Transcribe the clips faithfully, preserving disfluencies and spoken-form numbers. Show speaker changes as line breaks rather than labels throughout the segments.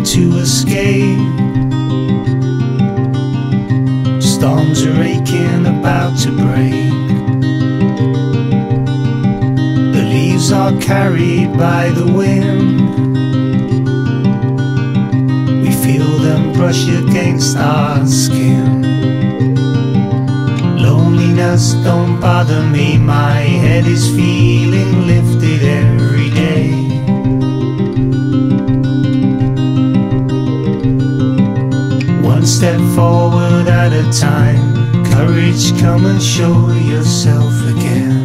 to escape. Storms are aching, about to break. The leaves are carried by the wind. We feel them brush against our skin. Loneliness don't bother me, my head is feeling lifted every day. One step forward at a time, courage, come and show yourself again.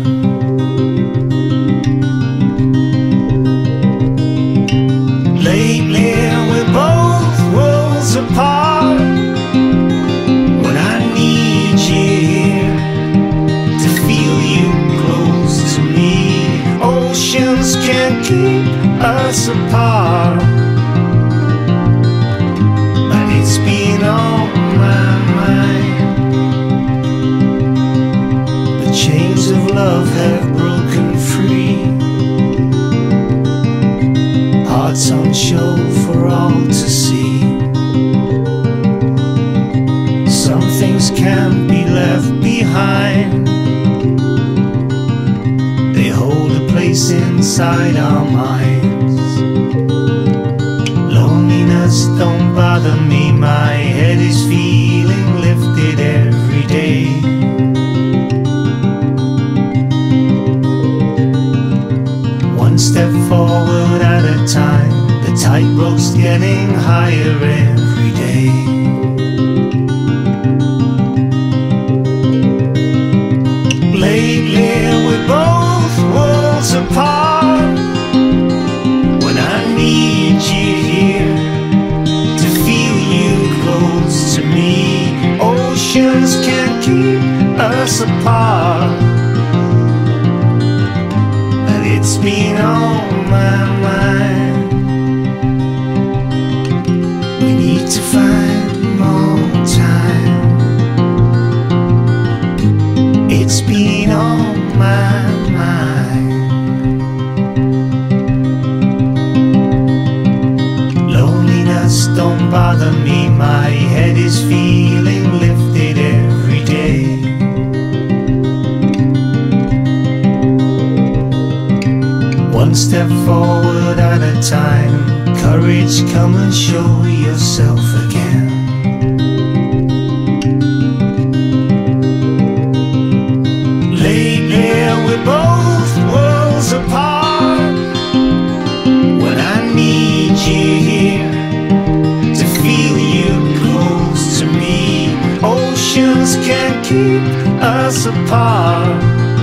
Lately we're both worlds apart. When I need you here to feel you close to me, oceans can't keep us apart. But it's been on my mind. The chains of love have broken free. Hearts on show for all to see. Some things can't be left behind. They hold a place inside our minds. Loneliness don't bother me, my head is feeling lifted every day. One step forward at a time, the tightrope's getting higher every day. Lately we're both worlds apart. When I need you here to feel you close to me, oceans can't keep us apart. And it's been on my mind. We need to find more time. It's been on my mind. Loneliness don't bother me, my head is feeling lifted every day. One step forward at a time, courage, come and show yourself again. Lately we're both worlds apart. When I need you here to feel you close to me, oceans can't keep us apart.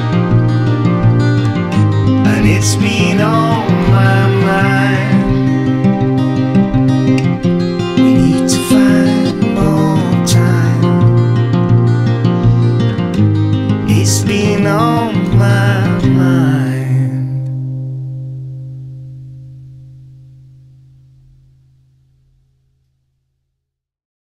And it's been on my mind. We need to find more time. It's been on